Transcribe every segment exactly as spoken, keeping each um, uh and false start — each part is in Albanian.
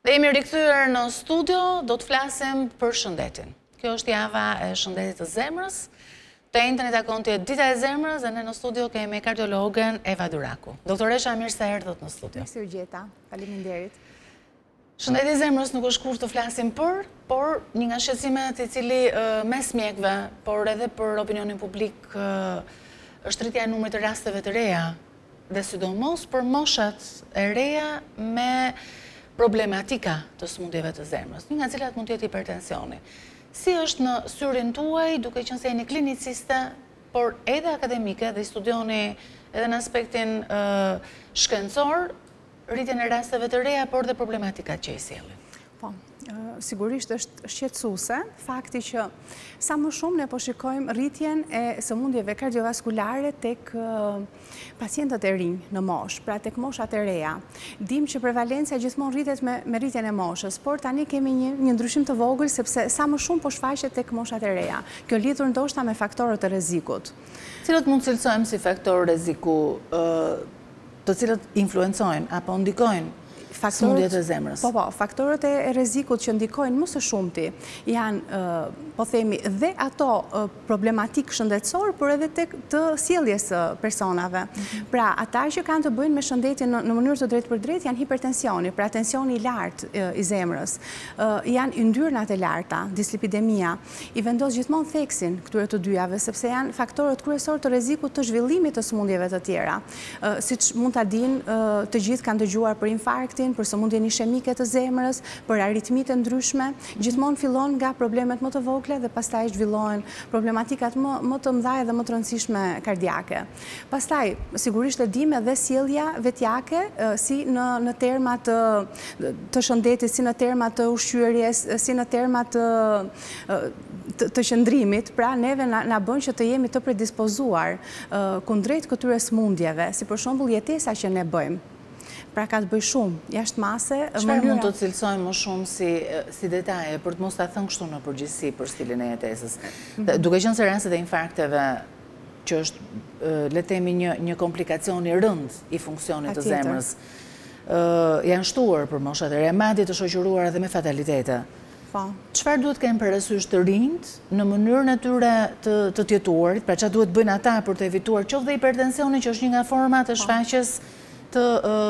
Dhe jemi rikthyer në studio, do të flasim për shëndetin. Kjo është java e shëndetit të zemrës. Të internet akonti e Dita e Zemrës dhe ne në studio kemi kardiologen Eva Duraku. Doktoresha, mirë se erdhët në studio. Mirë se u gjeta, faleminderit. Shëndeti i zemrës nuk është kurrë të flasim për, por një nga shqetësimet i cili mes mjekëve, por edhe për opinionin publik, është rritja e numrit të rasteve të reja dhe sidomos për moshat e reja me problematika të sëmundjeve të zemrës, një nga cilat mund të jetë hipertensioni. Si është në syrin tuaj, duke qenë se jeni kliniciste, por edhe akademike dhe studioni edhe në aspektin shkencor, rritjen e rasteve të reja, por dhe problematikat që i sjellin? Po, sigurisht është shqetësuese, fakti që sa më shumë ne po shikojmë rritjen e sëmundjeve kardiovaskulare tek pacientët e rinj në moshë, pra tek moshat e reja. Dim që prevalencia gjithmonë rritet me, me rritjen e moshës, por tani kemi një, një ndryshim të vogël sepse sa më shumë po shfaqet tek moshat e reja. Kjo lidhur ndoshta me faktorët e rrezikut. Cilët mund të cilësojmë si faktor rreziku, të cilët influencojnë apo ndikojnë sëmundjet e zemrës? Po, po, faktorët e rrezikut që ndikojnë më së shumti janë, po themi, dhe ato problematik shëndetësor, por edhe të sjelljes personave. Pra, ata që kanë të bëjnë me shëndetin në mënyrë të drejtë për drejtë janë hipertensioni, pra tensioni i lartë i zemrës, janë yndyrnat e larta, dislipidemia, i vendos gjithmonë theksin këtyre të dyjave, sepse janë faktorët kryesor të rrezikut të zhvillimit të sëmundjeve të tjera. Siç mund ta dinë, të gjithë kanë dëgjuar për infarktin, për sëmundjen ishemike të zemrës, për aritmitë ndryshme, gjithmonë fillon nga problemet më të vogla dhe pastaj zhvillohen problematikat më, më të mëdha dhe më të rëndësishme kardiake. Pastaj, sigurisht e dim edhe sjellja vetjake, si në, në terma të, të shëndetit, si në terma të ushqyerjes, si në terma të, të, të qëndrimit, pra neve na, na bën që të jemi të predispozuar kundrejt këtyre sëmundjeve, si për shembull jetesa që ne bëjmë. Pra ka të bëj shumë, jashtë mase... Çfarë mund të cilësojmë më shumë si, si detaje, për të mos ta thënë kështu në përgjithësi për stilin e jetesës? Mm-hmm. Duke qenë se rastet e infarkteve, që është, le të themi, një, një komplikacion i rënd i funksionit të zemrës, janë shtuar për moshat e reja, madje të shoqëruar edhe me fatalitete. Po. Çfarë duhet kemë parasysh të rinjt në mënyrën e tyre të, të tjetuarit, pra çfarë duhet bëjnë ata për të evituar qoftë dhe hipertensioni, që është një nga format të shfaqjes Të,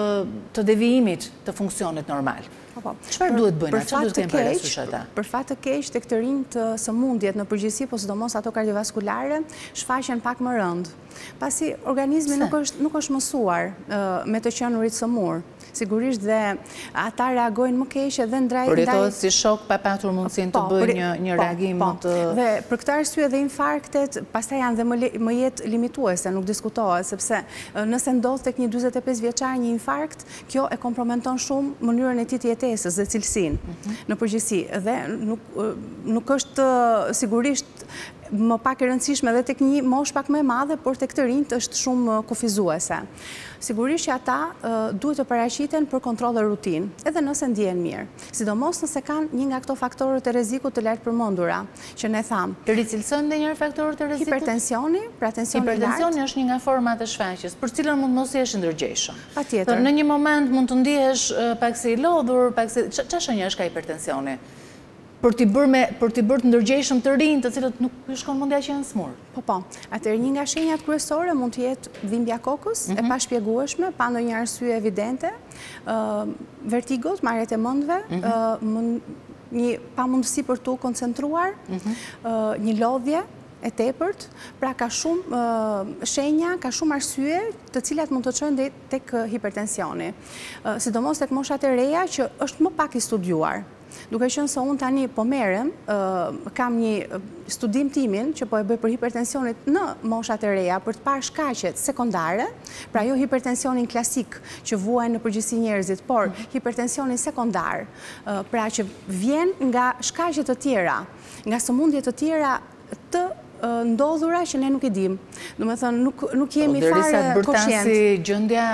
të devijimit të funksionit normal. Çfarë duhet bëjnë? Çfarë duhet kemë parasysh ata? Për fat të keq, tek të rinj të sëmundjet në përgjithësi, po sidomos ato kardiovaskulare, shfaqen pak më rënd. Pasi organizmi nuk është nuk është mësuar uh, me të qenurit sëmur. Sigurisht dhe ata reagojnë më keq edhe ndaj përjetohet si shok pa patur mundësinë të bëjë një, një reagim më të... Dhe për këtë arsye dhe infarktet pastaj janë dhe më, më jetë limituese, nuk diskutohet, sepse nëse ndodh tek një dyzet e pesë vjeçar një infarkt, kjo e kompromenton shumë mënyrën e tij të jetesës dhe cilësinë mm-hmm. në përgjithësi. Dhe nuk, nuk është sigurisht më pak e rëndësishme dhe tek një moshë pak më e madhe, por tek të rinjt është shumë kufizuese. Sigurisht që ata uh, duhet të paraqiten për kontroll dhe rutinë, edhe nëse ndjehen mirë. Sidomos nëse kanë një nga këto faktorët e rrezikut të lartë përmendura, që ne tham. Të ricilson ndonjëherë faktorët e rrezikut? Hipertensioni, pra tensioni i lartë. Hipertensioni është një nga format e shfaqjes, për cilën mund mos jesh i ndërgjegjshëm. Patjetër. Në një moment mund të ndihesh uh, pak si i lodhur, pak si çfarë shenjash ka hipertensioni? Për t'i bërë me, për t'i bërë të ndërgjegjshëm të rinj, të cilët nuk shkon mendja që janë smur. Po po. Atëherë një nga shenjat kryesore mund të jetë dhimbja kokës, mm-hmm. e pashpjegueshme, pa ndonjë arsye evidente, uh, vertigot, marrjet e mendve, mm-hmm. uh, mund, një pamundësi për t'u koncentruar, mm-hmm. uh, një lodhje e tepërt, pra ka shumë uh, shenja, ka shumë arsye të cilat mund të çojnë deri tek hipertensioni. Uh, sidomos tek moshat e reja që është më pak i studiuar. Duke qenë se unë tani po merrem, uh, kam një studim timin që po e bëj për hipertensionit në moshat e reja për të parë shkaqet sekondare, pra jo hipertensionin klasik që vuajnë në përgjithësi njerëzit, por hipertensionin sekondar, uh, pra që vjen nga shkaqe të tjera, nga sëmundje të tjera të ndodhura që ne nuk e dim. Do të thënë nuk nuk jemi fare koshient. Derisa të bërtasi gjendja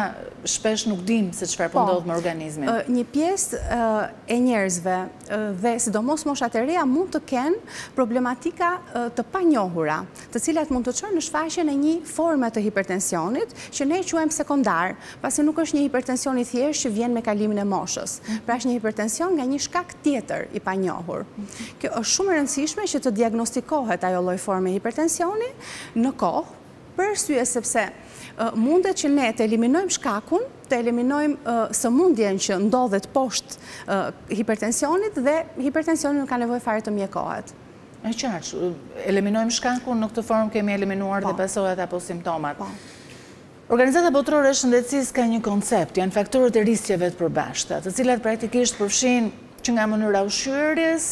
shpesh nuk dim se çfarë po ndodh me organizmin. Një pjesë e njerëzve dhe sidomos moshat e reja mund të kenë problematika të panjohura, të cilat mund të çojnë në shfaqjen e një forme të hipertensionit që ne e quajmë sekondar, pasi nuk është një hipertension i thjeshtë që vjen me kalimin e moshës. Pra është një hipertension nga një shkak tjetër i panjohur. Kjo është shumë e rëndësishme që të diagnostikohet ajo lloj forme hipertensioni në kohë, për arsye sepse mundet që ne të eliminojmë shkakun, të eliminojmë sëmundjen që ndodhet poshtë hipertensionit dhe hipertensioni nuk ka nevojë fare të mjekohet. E qartë, eliminojmë shkakun, në këtë formë kemi eliminuar dhe pasojat apo simptomat. Organizata Botërore e Shëndetësisë ka një koncept, janë faktorët e riskjeve të përbashkëta, të cilat praktikisht përfshin që nga mënyra ushqyerjes,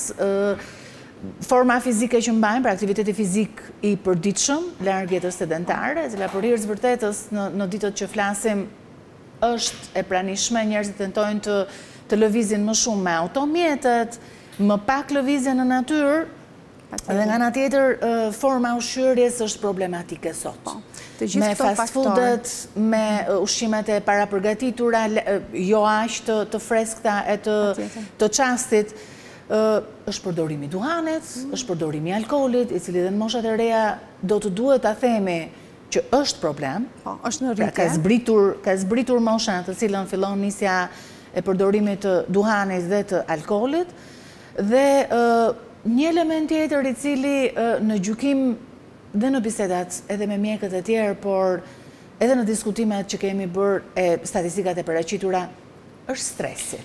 forma fizike që mbajmë, pra aktiviteti fizik i përditshëm, larg jetës sedentare, e cila për hir të vërtetës në ditët që flasim është e pranishme, njerëzit tentojnë të të lëvizin më shumë me automjetet, më pak lëvizje në natyrë, dhe nga ana tjetër forma ushqyerjes është problematike sot. Me fast foodet, me ushqimet e parapërgatitura, jo aq të freskëta e të çastit, është përdorimi i duhanit, është përdorimi i alkoolit, i cili dhe në moshat e reja do të duhet ta themi që është problem. Është në rritje. Ka zbritur, ka zbritur mosha të cilën fillon nisja e përdorimit të duhanit dhe të alkoolit, dhe një element tjetër i cili në gjykim dhe në bisedat edhe me mjekët e tjerë, por edhe në diskutimet që kemi bërë e statistikat e paraqitura, është stresi,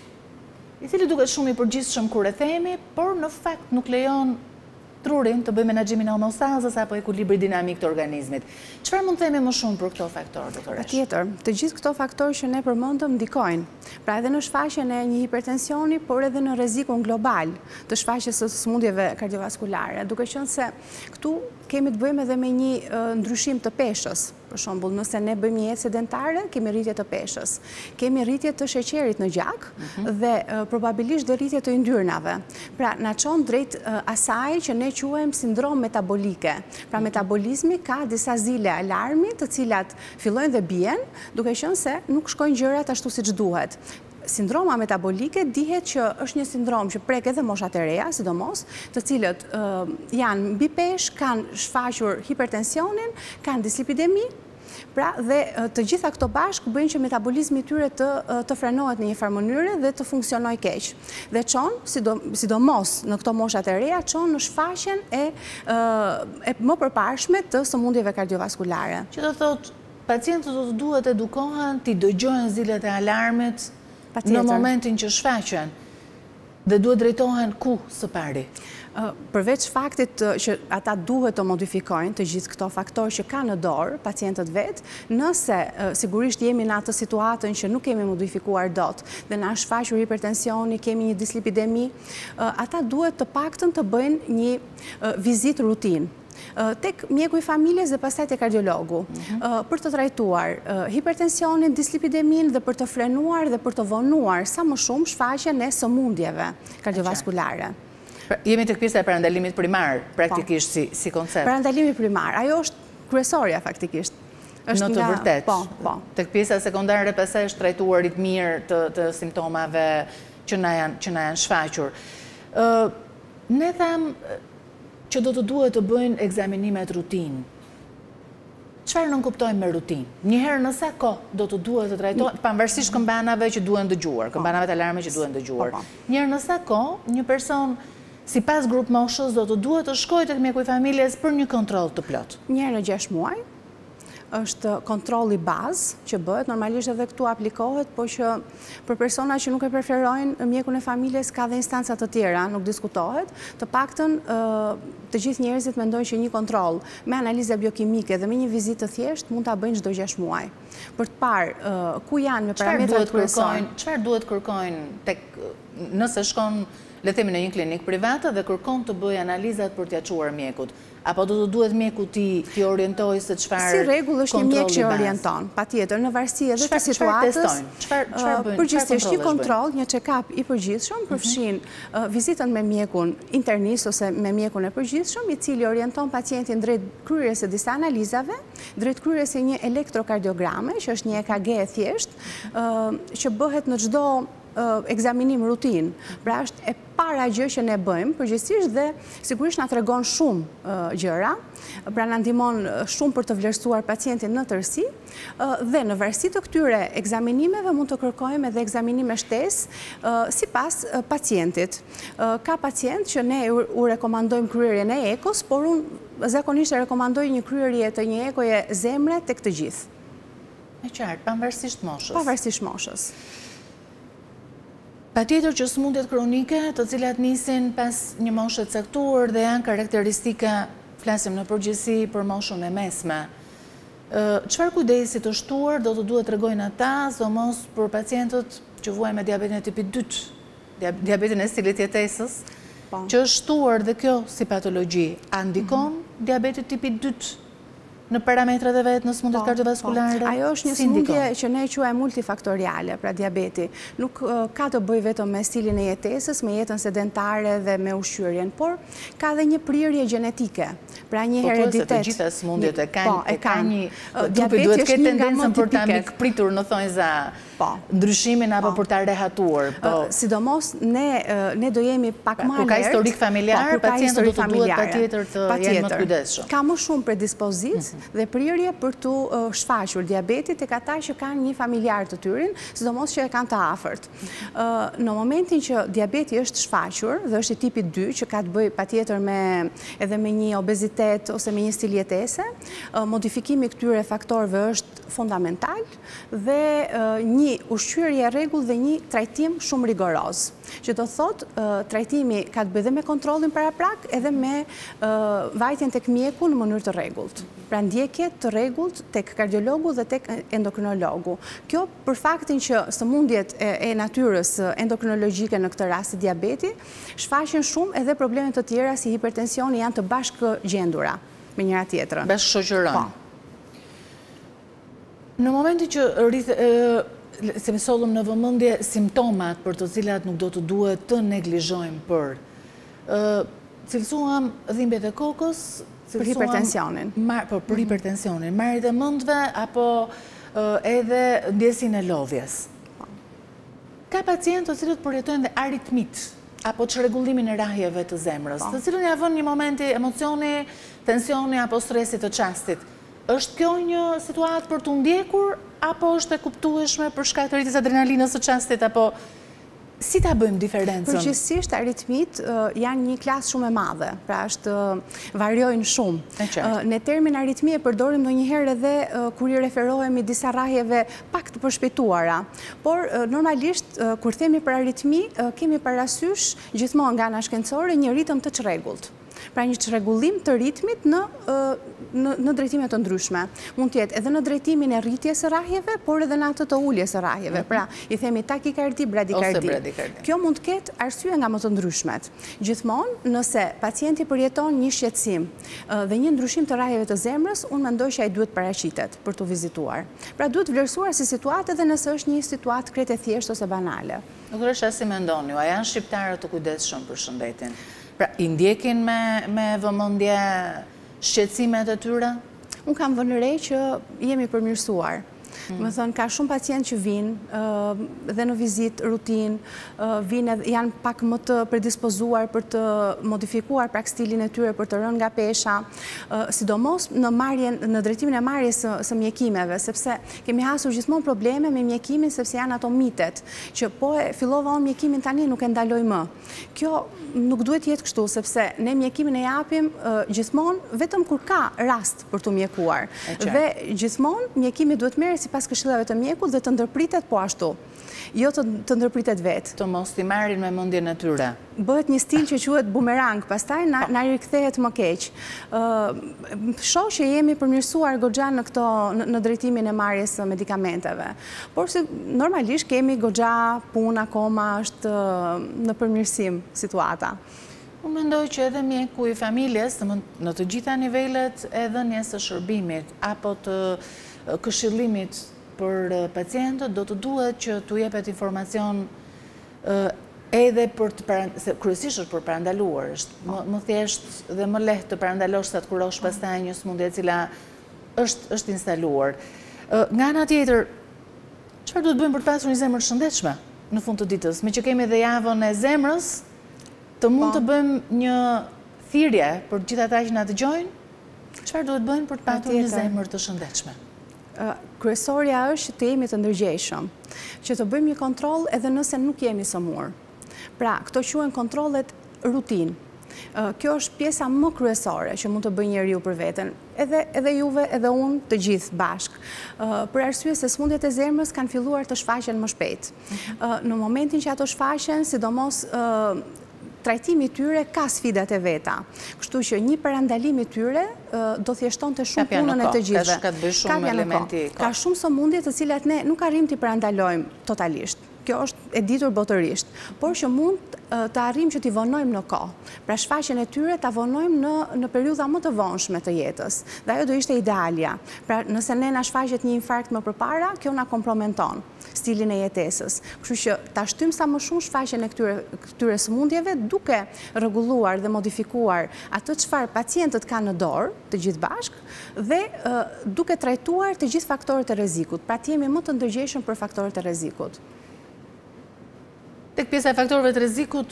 i cili duket shumë i përgjithshëm kur e themi, por në fakt nuk lejon trurin të bëjë menaxhimin e homostazës apo ekuilibri dinamik të organizmit. Çfarë mund të themi më shumë për këto faktorë, doktoresh? Patjetër, të gjithë këto faktorë që ne përmendëm ndikojnë. Pra edhe në shfaqjen e një hipertensioni, por edhe në rrezikun global të shfaqjes së sëmundjeve kardiovaskulare, duke qenë se këtu kemi të bëjmë edhe me një ndryshim të peshës. Për shembull, nëse ne bëjmë një jetë sedentare, kemi rritje të peshës, kemi rritje të sheqerit në gjak dhe probabilisht dhe rritje të yndyrnave. Pra, na çon drejt asaj që ne quajmë sindrom metabolike. Pra, metabolizmi ka disa zile alarmi, të cilat fillojnë dhe bien, duke qenë se nuk shkojnë gjërat ashtu siç duhet. Sindroma metabolike dihet që është një sindrom që prek edhe moshat e reja, sidomos, të cilët janë mbi peshë, kanë shfaqur hipertensionin, kanë dislipidemi, pra dhe të gjitha këto bashkë bëjnë që metabolizmi i tyre të, të frenohet në një farë mënyre dhe të funksionojë keq. Dhe çon, sidomos në këto moshat e reja, çon në shfaqjen e, e më përparshme të sëmundjeve kardiovaskulare. Që do thotë, pacientët do të duhet edukohen, t'i dëgjojnë zilet e alarmit në momentin që shfaqen, dhe duhet drejtohen ku së pari? Përveç faktit që ata duhet të modifikojnë të gjithë këto faktorë që ka në dorë pacientët vetë, nëse sigurisht jemi në atë situatën që nuk kemi modifikuar dot dhe na është shfaqur hipertensioni, kemi një dislipidemi, ata duhet të paktën të bëjnë një vizitë rutinë tek mjeku i familjes dhe pastaj te kardiologu, për të trajtuar hipertensionin, dislipidemin dhe për të frenuar dhe për të vonuar sa më shumë shfaqjen e sëmundjeve kardiovaskulare. Jemi tek pjesa e parandalimit primar, praktikisht si, si koncept. Parandalimi primar, ajo është kryesorja faktikisht. Në të vërtet. Po, po. Tek pjesa sekondare pastaj është trajtuarit mirë të, të simptomave që na janë, që na janë shfaqur. Uh, ne tham që do të duhet të bëjnë ekzaminimet rutinë. Çfarë nën kuptojmë me rutinë? Njëherë në sa kohë do të duhet të trajtohet, pavarësisht këmbanave që duhen dëgjuar, këmbanave të alarmit që duhen dëgjuar. Njëherë në sa kohë një person sipas grup moshës do të duhet të shkojë tek mjeku i familjes për një kontroll të plot. Një herë në gjashtë muaj është kontrolli bazë që bëhet, normalisht edhe këtu aplikohet, po që për persona që nuk e preferojnë mjekun e familjes ka dhe instanca të tjera, nuk diskutohet, të paktën të gjithë njerëzit mendojnë që një kontroll me analiza biokimike dhe me një vizitë të thjeshtë mund ta bëjnë çdo gjashtë muaj. Për të parë ku janë me parametrat kryesorë. Çfarë duhet kërkojnë tek nëse shkon le themi në një klinik private dhe kërkon të bëjë analizat për t'ia çuar mjekut? Apo do të duhet mjeku ti ti orientoj se çfarë Si rregull është një mjek që orienton, patjetër, në varësi edhe të situatës. Përgjithsisht një kontroll, një check-up i përgjithshëm përfshin vizitën me mjekun internist ose me mjekun e përgjithshëm, i cili orienton pacientin drejt kryerjes së disa analizave, drejt kryerjes së një elektrokardiograme, që është një E K G e thjeshtë, që bëhet në çdo ekzaminim rutin. Pra është e para gjë që ne bëjmë, përgjithsisht dhe sigurisht na tregon shumë gjëra, pra na ndihmon shumë për të vlerësuar pacientin në tërësi, dhe në varësi të këtyre ekzaminimeve mund të kërkojmë edhe ekzaminime shtesë sipas pacientit. Ka pacient që ne u rekomandojmë kryerjen e ekos, por unë zakonisht e rekomandoj një kryerje të një ekoje zemre tek të gjithë. Me qartë, pavarësisht moshës. Pavarësisht moshës. Patjetër që sëmundjet kronike, të cilat nisin pas një moshe të caktuar dhe janë karakteristika, flasim në përgjithësi për moshën e mesme. Çfarë kujdesi të shtuar do të duhet tregojnë ata, sidomos për pacientët që vuajnë me diabetin e tipit dy, diabetin e stilit jetesës, që është shtuar dhe kjo si patologji, a ndikon diabeti tipit dy në parametrat e vetë në sëmundjet kardiovaskulare? Ajo është një sëmundje që ne quajmë multifaktoriale, pra diabeti. Nuk ka të bëjë vetëm me stilin e jetesës, me jetën sedentare dhe me ushqyerjen, por ka dhe një prirje gjenetike, pra një hereditet. Po, të gjitha sëmundjet e kanë një trupi duhet ketë tendencën për ta mikpritur në thonjza ndryshimin apo për ta rehatuar. Sidomos ne do jemi pak më alert. Kur ka historik familjar, pacientët do të duhet patjetër të jenë më të kujdesshëm. Ka më shumë predispozicë dhe prirje për të shfaqur diabetit tek ata që kanë një familjar të tyrin, sidomos që e kanë të afërt. Në momentin që diabeti është shfaqur dhe është i tipit dy, që ka të bëjë patjetër me edhe me një obezitet ose me një stil jetese, modifikimi këtyre faktorëve është fundamental dhe një ushqyerje e rregull dhe një trajtim shumë rigoroz. Që do thot, trajtimi ka të bëjë dhe me kontrollin paraprak edhe me vajtjen tek mjeku në mënyrë të rregullt. Pra ndjekje të rregullt tek kardiologu dhe tek endokrinologu. Kjo për faktin që sëmundjet e natyrës endokrinologjike në këtë rast diabeti shfaqen shumë edhe probleme të tjera si hipertensioni janë të bashkë gjendura me njëra tjetrën. Bashkë shoqërojnë. Në momentin që se më sollëm në vëmendje simptomat për të cilat nuk do të duhet të neglizhojmë për cilësuam dhimbjet e kokës, për hipertensionin. Për hipertensionin, marrjet e mendve apo edhe ndjesinë e lodhjes. Ka pacientë të cilët përjetojnë dhe aritmit apo çrregullimin e rrahjeve të zemrës, të cilën ja vën një momenti emocioni, tensioni apo stresi të çastit. Është kjo një situatë për të ndjekur, apo është e kuptueshme për shkak të rritjes adrenalinës së çastit, apo si ta bëjmë diferencën? Përgjithsisht aritmit janë një klasë shumë e madhe, pra është variojnë shumë. Ne termin aritmi e përdorim ndonjëherë edhe kur i referohemi disa rrahjeve pak të përshpejtuara, por normalisht kur themi për aritmi kemi parasysh gjithmonë nga ana shkencore një ritëm të çrregullt. Pra një çrregullim të ritmit në në drejtime të ndryshme. Mund të jetë edhe në drejtimin e rritjes së rrahjeve, por edhe në atë të uljes së rrahjeve. Pra, i themi takikardi, bradikardi. Kjo mund të ketë arsye nga më të ndryshmet. Gjithmonë, nëse pacienti përjeton një shqetësim dhe një ndryshim të rrahjeve të zemrës, unë mendoj që ai duhet paraqitet për të vizituar. Pra, duhet vlerësuar si situatë edhe nëse është një situatë krejt e thjeshtë ose banale. Doktoresha, si mendoni, a janë shqiptarët të kujdesshëm për shëndetin? Pra, i ndjekin me vëmendje shqetësimet e tyre? Unë kam vënë re që jemi përmirësuar. Më thënë, ka shumë pacient që vinë dhe në vizit, rutin, vinë janë pak më të predispozuar për të modifikuar prak stilin e tyre për të rënë nga pesha, sidomos në marrjen, në drejtimin e marrjes së mjekimeve, sepse kemi hasur gjithmonë probleme me mjekimin sepse janë ato mitet, që po e fillova unë mjekimin tani nuk e ndaloj më. Kjo nuk duhet jetë kështu, sepse ne mjekimin e japim gjithmonë vetëm kur ka rast për të mjekuar. Dhe gjithmonë mjekimi duhet merret sipas këshillave të mjekut dhe të ndërpritet po ashtu. Jo të ndërpritet vetë. Të mos t'i marrin me mendjen e tyre. Bëhet një stil që quhet bumerang, pastaj na rikthehet më keq. Shoh që jemi përmirësuar goxha në këto në drejtimin e marrjes së medikamenteve. Por se normalisht kemi goxha punë akoma është në përmirësim situata. Unë mendoj që edhe mjeku i familjes, në të gjitha nivelet e dhënies së shërbimit apo të këshillimit për pacientët, do të duhet që t'u jepet informacion edhe për të se kryesisht është për parandaluar, është më thjesht dhe më lehtë të parandalosh sa të kurosh pastaj një sëmundje e cila është është instaluar. Nga ana tjetër, çfarë duhet bëjmë për të pasur një zemër të shëndetshme në fund të ditës? Me që kemi edhe javën e zemrës, të mund të bëjmë një thirrje për gjithë ata që na dëgjojnë, çfarë duhet bëjmë për të pasur një zemër të shëndetshme? Kryesorja është të jemi të ndërgjegjshëm, që të bëjmë një kontroll edhe nëse nuk jemi sëmur. Pra, këto quhen kontrollet rutinë. Kjo është pjesa më kryesore që mund të bëjë njeriu për veten, edhe edhe juve, edhe unë, të gjithë bashk. Për arsye se sëmundjet e zemrës kanë filluar të shfaqen më shpejt. Në momentin që ato shfaqen, sidomos trajtimi i tyre ka sfidat e veta. Kështu që një parandalim i tyre do thjeshtonte shumë punën e të gjithëve. Ka të bëjë shumë elementi. Ka shumë sëmundje të cilat ne nuk arrim t'i parandalojmë totalisht. Kjo është e ditur botërisht, por që mund të arrim që t'i vonojmë në kohë. Pra shfaqjen e tyre t'a vonojmë në, në periudha më të vonshme të jetës. Dhe ajo do ishte idealja. Pra nëse ne na shfaqet një infarkt më përpara, kjo na kompromenton stilin e jetesës. Kështu që ta shtymë sa më shumë shfaqjen e këtyre, këtyre sëmundjeve duke rregulluar dhe modifikuar atë çfarë pacientët kanë në dorë, të gjithë bashk, dhe uh, duke trajtuar të gjithë faktorët e rrezikut. Pra të jemi më të ndërgjegjshëm për faktorët e rrezikut. Tek pjesa e faktorëve të rrezikut,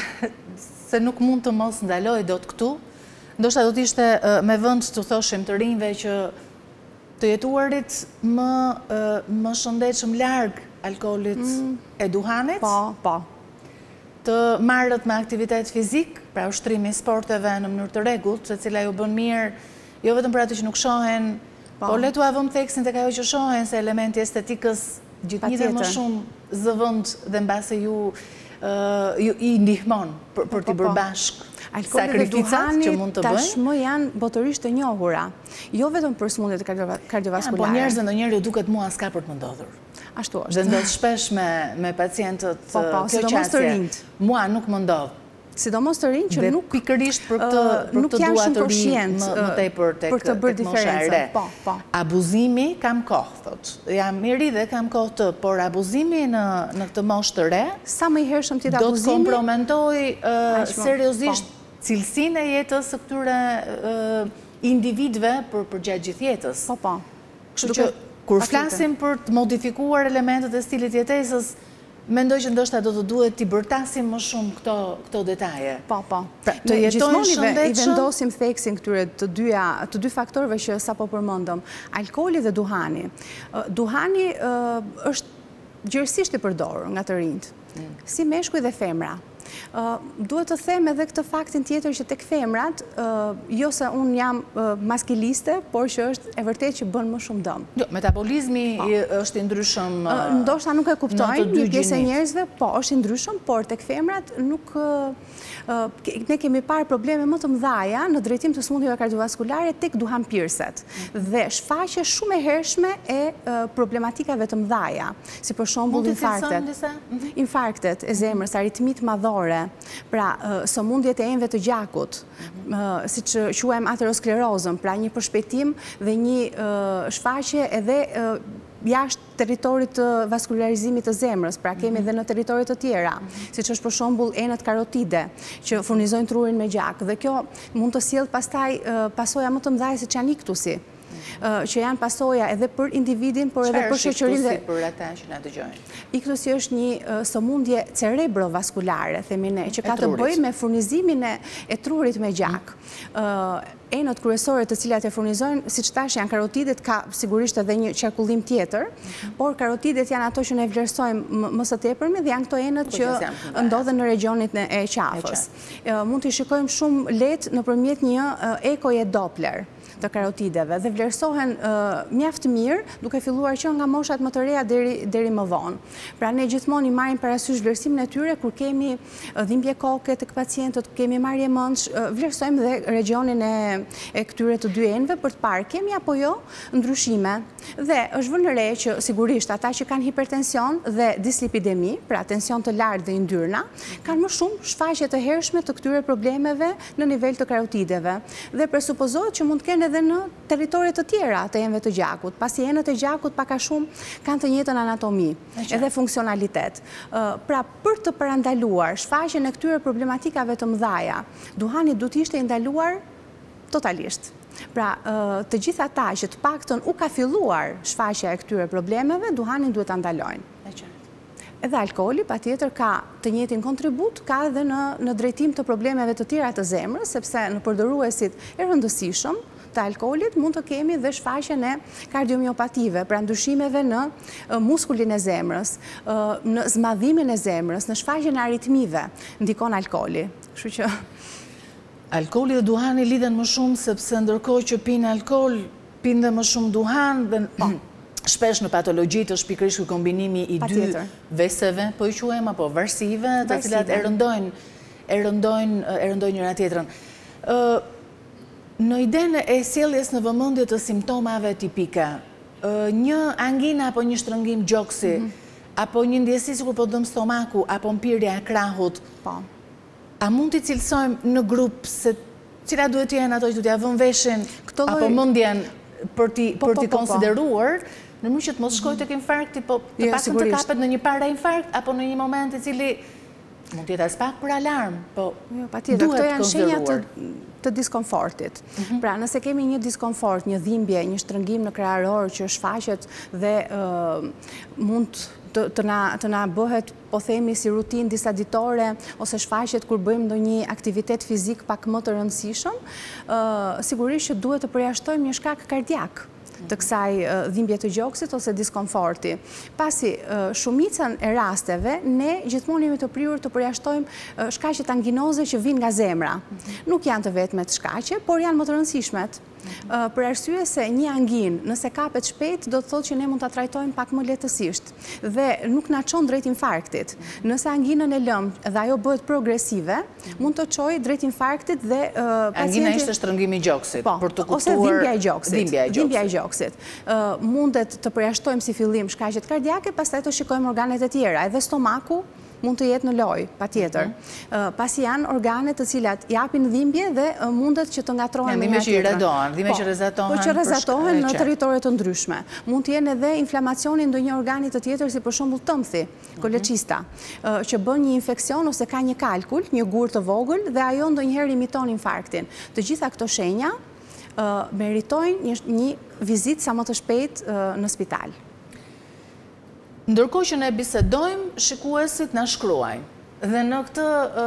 se nuk mund të mos ndaloj dot këtu, ndoshta do të ishte me vend të thoshim të rinjve që të jetuarit më, më shëndetshëm larg alkoolit mm. e duhanit, po, po. Të marrët me aktivitet fizik, pra ushtrimi i sporteve në mënyrë të rregullt, e cila ju bën mirë, jo vetëm për ato që nuk shohen, po, por le t'u avëm theksin tek ajo që shohen, se elementi estetikës gjithnjë më shumë zëvend dhe mbase ju, uh, ju i ndihmon për, për t'i bërë bashkë. Alkooli dhe duhani tashmë janë botërisht të njohura, jo vetëm për sëmundjet kardiovaskulare. Po njerëzit ndonjëherë duket mua s'ka për të më ndodhur. Ashtu është. Dhe ndodh shpesh me me pacientët po, po, kjo qasje. Mua nuk më ndodh. Sidomos të rinj që nuk pikërisht për këtë për nuk janë shumë përshient më tepër tek për të bërë diferencën. Po, po. Abuzimi kam kohë, thot. Jam i ri dhe kam kohë të, por abuzimi në në këtë moshë të re, sa më i hershëm ti të abuzimi, do të kompromentoj seriozisht cilësinë e jetës së këtyre individëve për për gjatë gjithë jetës. Po, po. Kështu që kur flasim për të modifikuar elementet e stilit jetesës, mendoj që ndoshta do të duhet t'i bërtasim më shumë këto këto detaje. Po, po. Pra, të jetojmë shëndetshëm, i vendosim theksin këtyre të dyja, të dy faktorëve që sapo përmendëm, alkooli dhe duhani. Duhani uh, është gjërësisht i përdorur nga të rinjt, mm. si meshkuj dhe femra. Uh, duhet të them edhe këtë faktin tjetër që tek femrat, uh, jo se unë jam uh, maskiliste, por që është e vërtet që bën më shumë dëm. Jo, metabolizmi po. është i ndryshëm uh, uh, ndoshta nuk e kuptojnë një pjesë e njerëzve, po, është i ndryshëm, por tek femrat nuk uh, uh, ne kemi parë probleme më të mëdha në drejtim të sëmundjeve kardiovaskulare tek duhanpirëset dhe shfaqje shumë e hershme e uh, problematikave të mëdha, si për shembull infarktet. Infarktet e zemrës, aritmit madhore, pra sëmundjet e enëve të gjakut, si që quajmë aterosklerozën, pra një përshpejtim dhe një shfaqje edhe jashtë territorit të vaskularizimit të zemrës, pra kemi edhe në teritorit të tjera, si që është për shembull enët karotide, që furnizojnë trurin me gjak, dhe kjo mund të sjellë pastaj pasoja më të mëdha si që janë iktusi, që janë pasoja edhe për individin, por edhe për shoqërinë. Çfarë është iktusi për ata që na dëgjojnë? Iktusi është një sëmundje cerebrovaskulare, themi ne, që ka të bëjë me furnizimin e trurit me gjak. Enët kryesore të cilat e furnizojnë, siç thash, janë karotidet, ka sigurisht edhe një qarkullim tjetër, por karotidet janë ato që ne vlerësojmë më së tepërmi dhe janë këto enët që ndodhen në regionin e qafës. Mund t'i shikojmë shumë lehtë nëpërmjet një ekoje Doppler. të karotideve dhe vlerësohen mjaft mirë duke filluar që nga moshat më të reja deri më vonë. Pra ne gjithmonë i marrim parasysh vlerësimin e tyre kur kemi dhimbje koke tek pacientët, kemi marrje mendsh, vlerësojmë dhe regionin e këtyre të dy enëve për të parë kemi apo jo ndryshime. Dhe është vënë re që sigurisht ata që kanë hipertension dhe dislipidemi, pra tension të lartë dhe yndyrna, kanë më shumë shfaqje të hershme të këtyre problemeve në nivel të karotideve. Dhe presupozohet që mund të kenë edhe në teritorie të tjera të enëve të gjakut, pasi enët e gjakut pak a shumë kanë të njëjtën anatomi edhe funksionalitet. Pra për të parandaluar shfaqjen e këtyre problematikave të mëdhaja, duhani duhet të ishte ndaluar totalisht. Pra, të gjitha ata që të paktën u ka filluar shfaqja e këtyre problemeve, duhanin duhet ta ndalojnë. Edhe alkooli, pa tjetër, ka të njëjtin kontribut, ka edhe në drejtim të problemeve të tjera të zemrës, sepse në përdoruesit e rëndësishëm të alkoolit mund të kemi dhe shfaqjen e kardiomiopative, pra ndryshimeve në muskulin e zemrës, në zmadhimin e zemrës, në shfaqjen e aritmive, ndikon alkooli. Kështu që alkooli dhe duhani lidhen më shumë sepse ndërkohë që pinë alkool, pinë dhe më shumë duhan dhe shpesh në patologji të shpikërisht kombinimi i dy veseve, po i quajmë apo varësive, të cilat e rëndojnë e rëndojnë e rëndojnë njëra tjetrën. Në idenë e sjelljes në vëmendje të simptomave tipike, një angina apo një shtrëngim gjoksi, apo një ndjesi sikur po dëm stomaku, apo mpirja e krahut, a mund t'i cilësojmë në grup se cila duhet të jenë ato që t'ia vënë veshin apo mendjen për t'i konsideruar, në mënyrë që të mos shkojë tek infarkti, po të paktën të kapet në një para infarkt apo në një moment i cili mund të jetë as pak për alarm, po patjetër këto janë shenja të diskomfortit. Pra, nëse kemi një diskomfort, një dhimbje, një shtrëngim në krahëror që shfaqet dhe mund të na bëhet, po themi, si rutinë disa ditore, ose shfaqet kur bëjmë ndonjë aktivitet fizik pak më të rëndësishëm, sigurisht që duhet të përjashtojmë një shkak kardiak të kësaj dhimbje të gjoksit ose diskomforti. Pasi shumicën e rasteve, ne gjithmonë jemi të prirur të përjashtojmë shkaqet anginoze që vijnë nga zemra. Nuk janë të vetmet shkaqe, por janë më të rëndësishmet. Për arsye se një angin, nëse kapet shpejt, do të thotë që ne mund ta trajtojmë pak më lehtësisht dhe nuk na çon drejt infarktit. Nëse anginën e lëmë dhe ajo bëhet progresive, mund të çojë drejt infarktit dhe pacienti angina ishte shtrëngimi i gjoksit, për të kuptuar ose dhimbja e gjoksit. Dhimbja e gjoksit. Mundet të përjashtojmë si fillim shkaqet kardiake, pastaj të shikojmë organet e tjera, edhe stomaku mund të jetë në lojë, patjetër. Pasi janë organe të cilat japin dhimbje dhe mundet që të ngatrohen me një tjetrën. Dhimbje që rrezatohen. Po që rrezatohen në territore të ndryshme. Mund të jenë edhe inflamacioni ndonjë organi të tjetër, si për shembull tëmthi, koleçista, që bën një infeksion ose ka një kalkul, një gur të vogël dhe ajo ndonjëherë imiton infarktin. Të gjitha këto shenja meritojnë një vizitë sa më të shpejtë në spital. Ndërkohë që ne bisedojmë, shikuesit na shkruajnë. Dhe në këtë,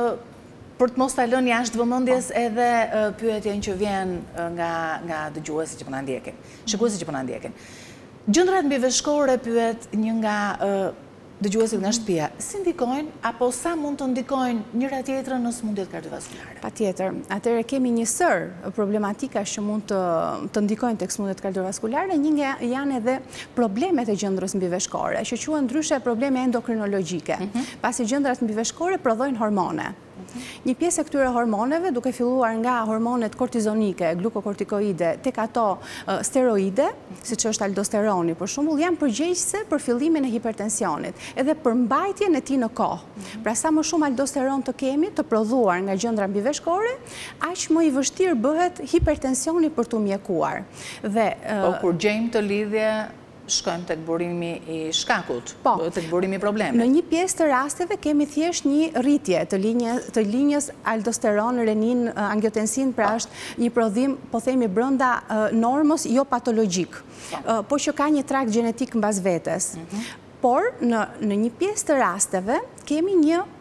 për të mos ta lënë jashtë vëmendjes edhe pyetjen që vjen nga dëgjuesit që po na ndjekin, shikuesit që po na ndjekin. Gjëndrat mbiveshkore, pyet një nga dëgjuesit nga shtëpia, si ndikojnë apo sa mund të ndikojnë njëra tjetrën në sëmundjet kardiovaskulare? Patjetër, atëherë kemi një sër problematika që mund të ndikojnë tek sëmundjet kardiovaskulare, një nga janë edhe problemet e gjendrës mbiveshkore, që quhen ndryshe probleme endokrinologjike, pasi gjendrat mbiveshkore prodhojnë hormone. Një pjesë e këtyre hormoneve, duke filluar nga hormonet kortizonike, glukokortikoide, tek ato steroide, siç është aldosteroni, për shembull, janë përgjegjëse për fillimin e hipertensionit, edhe për mbajtjen e tij në kohë. Pra sa më shumë aldosteron të kemi të prodhuar nga gjendra mbiveshkore, aq më i vështirë bëhet hipertensioni për tu mjekuar. Dhe po kur gjejmë të lidhje shkojmë tek burimi i shkakut, tek burimi i problemit. Në një pjesë të rasteve kemi thjesht një rritje të linjës të linjës aldosteron, renin, angiotensin, pra është një prodhim, po themi, brenda normës jo patologjik, po që ka një trakt gjenetik mbas vetes. Por në në një pjesë të rasteve kemi një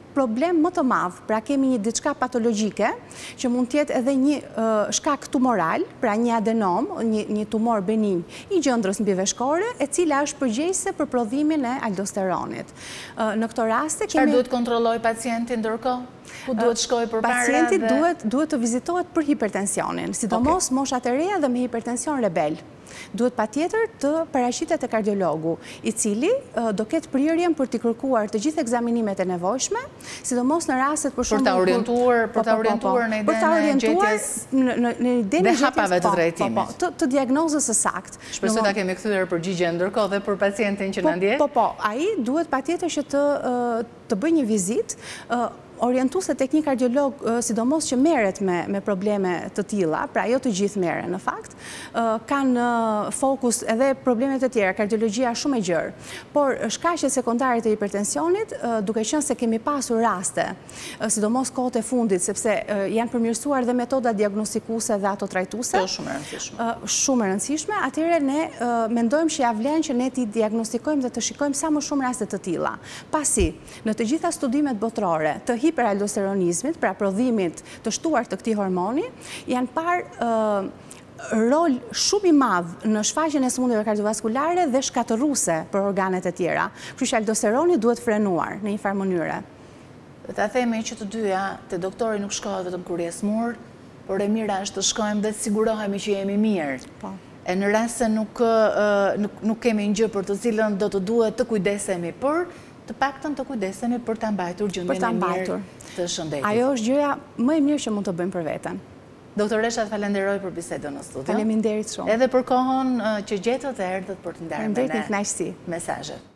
problem më të madh, pra kemi një diçka patologjike, që mund tjetë edhe një shkak tumoral, pra një adenom, një tumor benin i gjëndrës mbiveshkore, e cila është përgjegjëse për prodhimin e aldosteronit. Në këto raste kemi... Çfarë duhet kontrolloj pacientin ndërkohë? Ku duhet shkoj për para? Pacienti duhet të vizitohet për hipertensionin, sidomos moshat e reja dhe me hipertension rebel. Duhet pa tjetër të paraqitet e kardiologu, i cili do ketë prirjen për t'i kërkuar të gjithë egzaminimet e nevojshme, sidomos në rastet për shumë... Për ta orientuar, për ta orientuar në ide në gjetjes... Në ide në dhe hapave të drejtimit. Të diagnozës së sakt. Shpresoj ta kemi kthyer përgjigje ndërkohë dhe për pacientin që na ndjek. Po, po, ai duhet pa tjetër që të bëjë një vizitë orientuese tek një kardiolog, sidomos që merret me probleme të tilla, pra jo të gjithë merren në fakt, kanë fokus edhe problemet të tjera, kardiologjia shumë e gjerë. Por shkaqet sekondare të hipertensionit, duke qenë se kemi pasur raste, sidomos kohët e fundit, sepse janë përmirësuar dhe metoda diagnostikuese dhe ato trajtuese. Shumë e rëndësishme. Shumë e rëndësishme, atëherë ne mendojmë që ja vlen që ne t'i diagnostikojmë dhe të shikojmë sa më shumë raste të tilla. Pasi, në të gjitha studimet botërore të hiperaldosteronizmit, pra prodhimit të shtuar të këtij hormoni, janë parë rol shumë i madh në shfaqjen e sëmundjeve kardiovaskulare dhe shkatërruese për organet e tjera. Kështu që aldosteroni duhet frenuar në një farë mënyre. Ta themi që të dyja, te doktori nuk shkohet vetëm kur je smur, por e mira është të shkojmë dhe të sigurohemi që jemi mirë. Po. E në rast se nuk nuk kemi një gjë për të cilën do të duhet të kujdesemi për, të paktën të kujdesemi për ta mbajtur gjendjen e mirë të shëndetit. Ajo është gjëja më e mirë që mund të bëjmë për veten. Doktoresha, të falenderoj për bisedën në studio. Faleminderit shumë. Edhe për kohën që gjetët e erdhët për të ndarë me ne mesazhet.